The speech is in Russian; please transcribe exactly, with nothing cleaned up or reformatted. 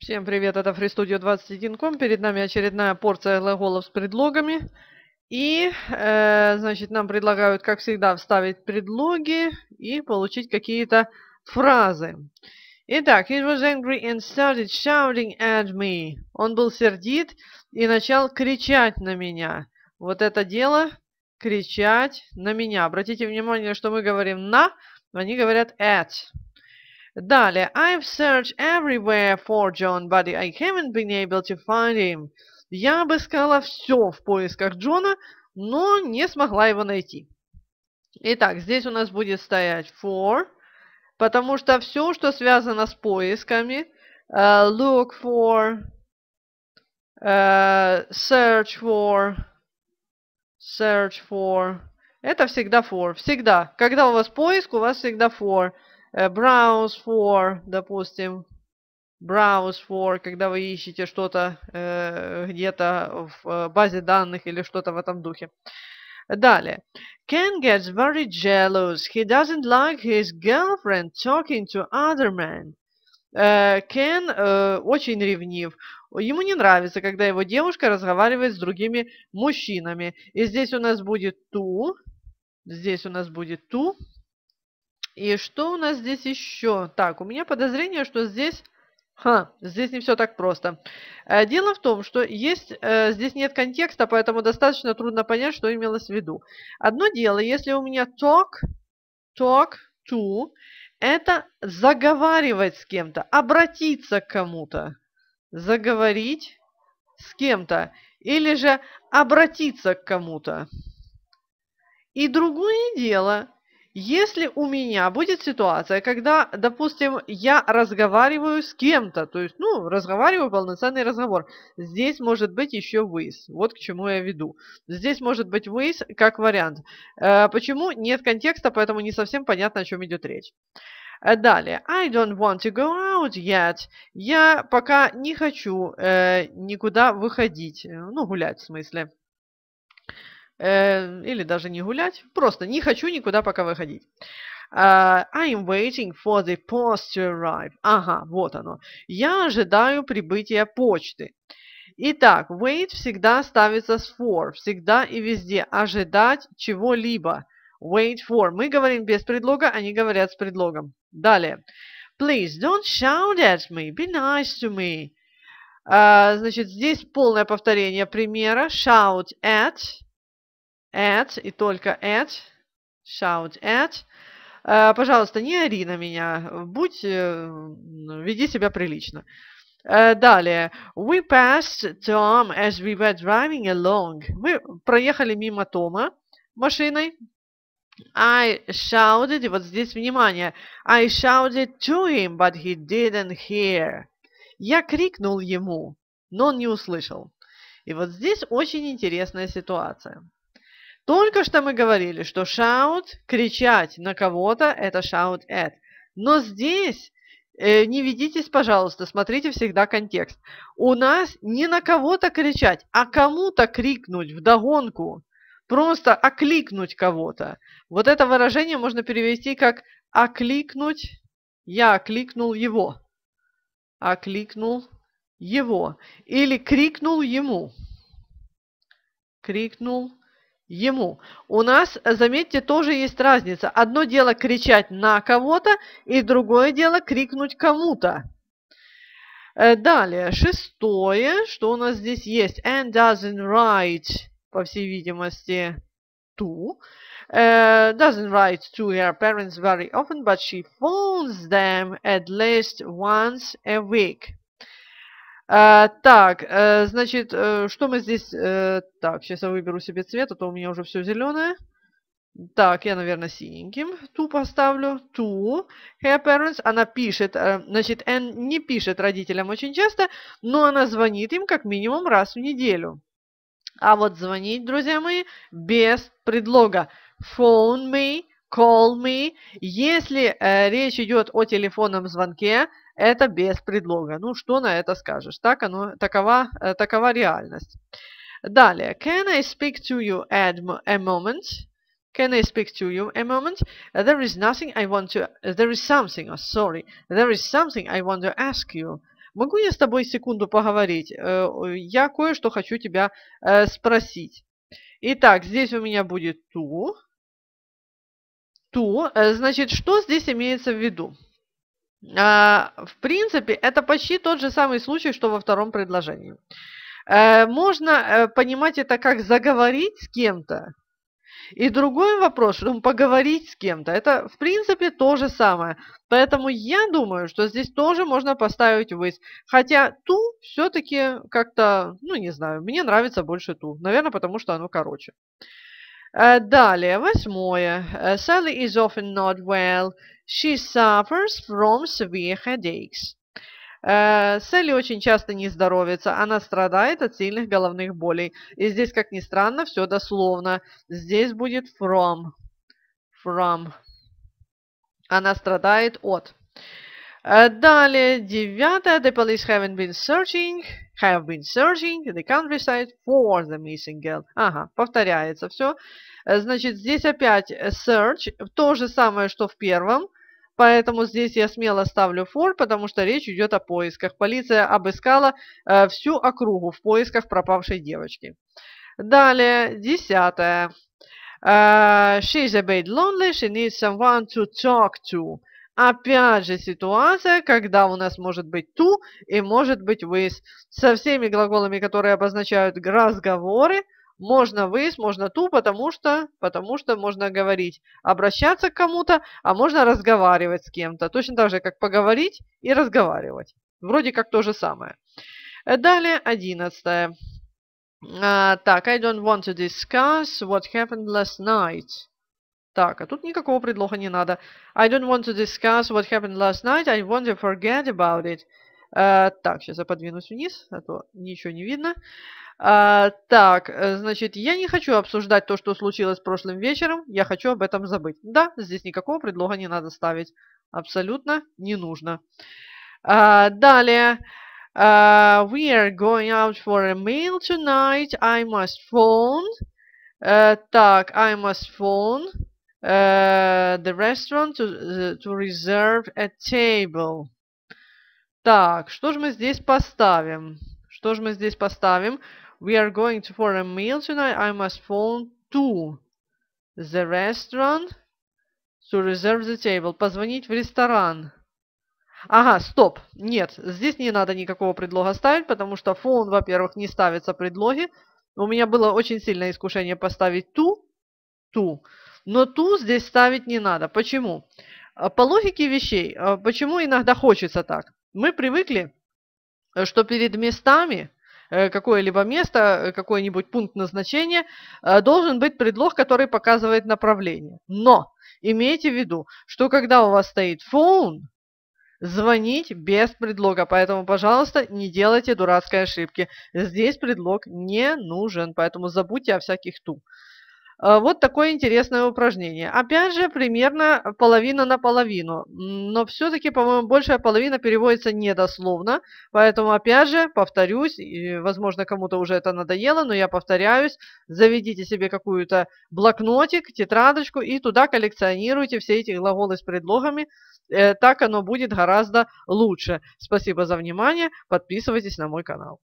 Всем привет, это FreeStudio двадцать один точка ком. Перед нами очередная порция глаголов с предлогами. И, э, значит, нам предлагают, как всегда, вставить предлоги и получить какие-то фразы. Итак, he was angry and started shouting at me. Он был сердит и начал кричать на меня. Вот это дело, кричать на меня. Обратите внимание, что мы говорим на, они говорят at. Далее, I've searched everywhere for John, but I haven't been able to find him. Я обыскала все в поисках Джона, но не смогла его найти. Итак, здесь у нас будет стоять for, потому что все, что связано с поисками, uh, look for, uh, search for, search for, это всегда for, всегда. Когда у вас поиск, у вас всегда for. Browse for, допустим, browse for, когда вы ищете что-то э, где-то в э, базе данных или что-то в этом духе. Далее. Ken gets very jealous. He doesn't like his girlfriend talking to other men. Э, Ken э, очень ревнив. Ему не нравится, когда его девушка разговаривает с другими мужчинами. И здесь у нас будет to. Здесь у нас будет to. И что у нас здесь еще? Так, у меня подозрение, что здесь... Ха, здесь не все так просто. Дело в том, что есть, здесь нет контекста, поэтому достаточно трудно понять, что имелось в виду. Одно дело, если у меня talk, talk to, это заговаривать с кем-то, обратиться к кому-то, заговорить с кем-то, или же обратиться к кому-то. И другое дело... Если у меня будет ситуация, когда, допустим, я разговариваю с кем-то, то есть, ну, разговариваю, полноценный разговор, здесь может быть еще with. Вот к чему я веду. Здесь может быть with как вариант. Э, почему? Нет контекста, поэтому не совсем понятно, о чем идет речь. Далее. I don't want to go out yet. Я пока не хочу э, никуда выходить. Ну, гулять в смысле. Или даже не гулять, просто не хочу никуда пока выходить. Uh, I'm waiting for the post to arrive. Ага, вот оно. Я ожидаю прибытия почты. Итак, wait всегда ставится с for, всегда и везде. Ожидать чего-либо. Wait for. Мы говорим без предлога, они говорят с предлогом. Далее. Please don't shout at me. Be nice to me. Uh, значит, здесь полное повторение примера. Shout at. At и только at, shout at. Uh, пожалуйста, не ори на меня, будь, uh, веди себя прилично. Uh, далее. We passed Tom as we were driving along. Мы проехали мимо Тома машиной. I shouted, и вот здесь внимание. I shouted to him, but he didn't hear. Я крикнул ему, но он не услышал. И вот здесь очень интересная ситуация. Только что мы говорили, что shout, кричать на кого-то, это shout at. Но здесь, э, не ведитесь, пожалуйста, смотрите всегда контекст. У нас не на кого-то кричать, а кому-то крикнуть вдогонку. Просто окликнуть кого-то. Вот это выражение можно перевести как окликнуть. Я окликнул его. Окликнул его. Или крикнул ему. Крикнул ему. У нас, заметьте, тоже есть разница. Одно дело кричать на кого-то, и другое дело крикнуть кому-то. Далее, шестое, что у нас здесь есть. And doesn't write, по всей видимости, to. Uh, doesn't write to her parents very often, but she phones them at least once a week. Uh, так, uh, значит, uh, что мы здесь... Uh, так, сейчас я выберу себе цвет, а то у меня уже все зеленое. Так, я, наверное, синеньким to поставлю. To her parents. Она пишет, uh, значит, Anne не пишет родителям очень часто, но она звонит им как минимум раз в неделю. А вот звонить, друзья мои, без предлога. Phone me, call me. Если uh, речь идет о телефонном звонке, это без предлога. Ну, что на это скажешь? Так оно, такова, такова реальность. Далее. Can I speak to you at a moment? Can I speak to you a moment? There is nothing I want to... There is something... Oh, sorry. There is something I want to ask you. Могу я с тобой секунду поговорить? Э, я кое-что хочу тебя э, спросить. Итак, здесь у меня будет to. To. Э, значит, что здесь имеется в виду? Э, в принципе, это почти тот же самый случай, что во втором предложении. Э, можно э, понимать это как заговорить с кем-то. И другой вопрос, что поговорить с кем-то, это в принципе то же самое. Поэтому я думаю, что здесь тоже можно поставить with. Хотя to все-таки как-то, ну не знаю, мне нравится больше to. Наверное, потому что оно короче. Далее, восьмое. Sally is often not well. She suffers from severe headaches. Селли очень часто не здоровится, она страдает от сильных головных болей. И здесь, как ни странно, все дословно. Здесь будет from. From. Она страдает от. Далее, девятое. The police haven't been searching, have been searching the countryside for the missing girl. Ага, повторяется все. Значит, здесь опять search, то же самое, что в первом. Поэтому здесь я смело ставлю for, потому что речь идет о поисках. Полиция обыскала э, всю округу в поисках пропавшей девочки. Далее, десятое. Uh, she's a bit lonely, she needs someone to talk to. Опять же ситуация, когда у нас может быть to и может быть with. Со всеми глаголами, которые обозначают разговоры, можно with, можно to, потому что, потому что можно говорить, обращаться к кому-то, а можно разговаривать с кем-то. Точно так же, как поговорить и разговаривать. Вроде как то же самое. Далее, одиннадцатое. Uh, так, I don't want to discuss what happened last night. Так, а тут никакого предлога не надо. I don't want to discuss what happened last night. I want to forget about it. Uh, так, сейчас я подвинусь вниз, а то ничего не видно. Uh, так, значит, я не хочу обсуждать то, что случилось прошлым вечером. Я хочу об этом забыть. Да, здесь никакого предлога не надо ставить. Абсолютно не нужно. Uh, далее. Uh, we are going out for a meal tonight. I must phone. Uh, так, I must phone uh, the restaurant to, uh, to reserve a table. Так, что же мы здесь поставим? Что же мы здесь поставим? We are going to for a meal tonight. I must phone to the restaurant to reserve the table. Позвонить в ресторан. Ага, стоп. Нет, здесь не надо никакого предлога ставить, потому что phone, во-первых, не ставятся предлоги. У меня было очень сильное искушение поставить to, to. Но to здесь ставить не надо. Почему? По логике вещей, почему иногда хочется так? Мы привыкли, что перед местами, какое-либо место, какой-нибудь пункт назначения, должен быть предлог, который показывает направление. Но имейте в виду, что когда у вас стоит phone, звонить без предлога, поэтому, пожалуйста, не делайте дурацкой ошибки. Здесь предлог не нужен, поэтому забудьте о всяких ту. Вот такое интересное упражнение. Опять же, примерно половина на половину. Но все-таки, по-моему, большая половина переводится недословно. Поэтому, опять же, повторюсь, и, возможно, кому-то уже это надоело, но я повторяюсь. Заведите себе какую-то блокнотик, тетрадочку и туда коллекционируйте все эти глаголы с предлогами. Так оно будет гораздо лучше. Спасибо за внимание. Подписывайтесь на мой канал.